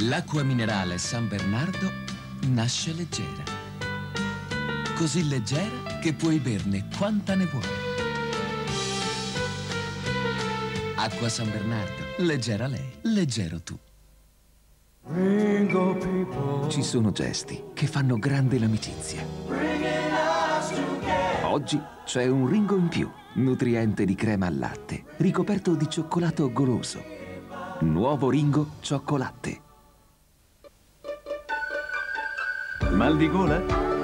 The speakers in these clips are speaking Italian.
L'acqua minerale San Bernardo nasce leggera. Così leggera che puoi berne quanta ne vuoi. Acqua San Bernardo. Leggera lei, leggero tu. Ci sono gesti che fanno grande l'amicizia. Oggi c'è un Ringo in più, nutriente di crema al latte, ricoperto di cioccolato goloso. Nuovo Ringo Cioccolatte. Mal di gola?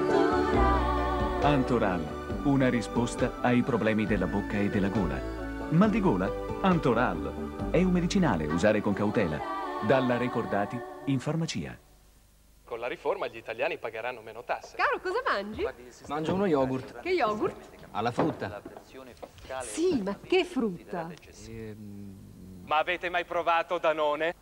Antoral, una risposta ai problemi della bocca e della gola. Mal di gola? Antoral. È un medicinale, usare con cautela. Dalla Recordati in farmacia. Con la riforma gli italiani pagheranno meno tasse. Caro, cosa mangi? Mangio uno yogurt. Che yogurt? Alla frutta. Sì, ma che frutta? Ma avete mai provato Danone?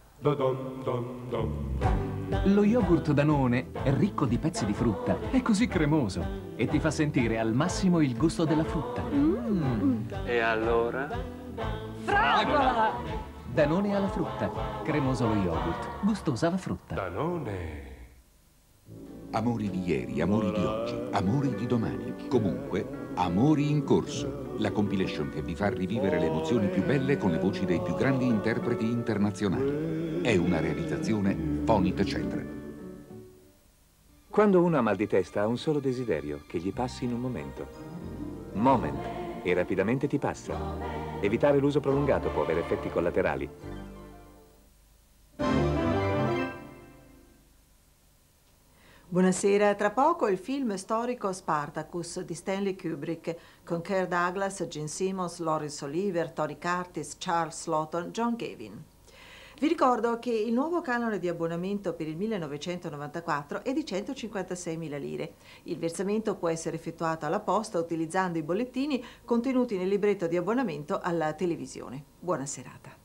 Lo yogurt Danone è ricco di pezzi di frutta, è così cremoso e ti fa sentire al massimo il gusto della frutta. E allora? Fragola! Danone alla frutta, cremoso lo yogurt, gustosa la frutta. Danone. Amori di ieri, amori di oggi, amori di domani. Comunque, Amori in corso, la compilation che vi fa rivivere le emozioni più belle con le voci dei più grandi interpreti internazionali. È una realizzazione Fonit Centre. Quando uno ha mal di testa ha un solo desiderio, che gli passi in un momento. Moment, e rapidamente ti passa. Evitare l'uso prolungato può avere effetti collaterali. Buonasera, tra poco il film storico Spartacus di Stanley Kubrick con Kirk Douglas, Gene Simmons, Laurence Olivier, Tony Curtis, Charles Lawton, John Gavin. Vi ricordo che il nuovo canone di abbonamento per il 1994 è di 156.000 lire. Il versamento può essere effettuato alla posta utilizzando i bollettini contenuti nel libretto di abbonamento alla televisione. Buona serata.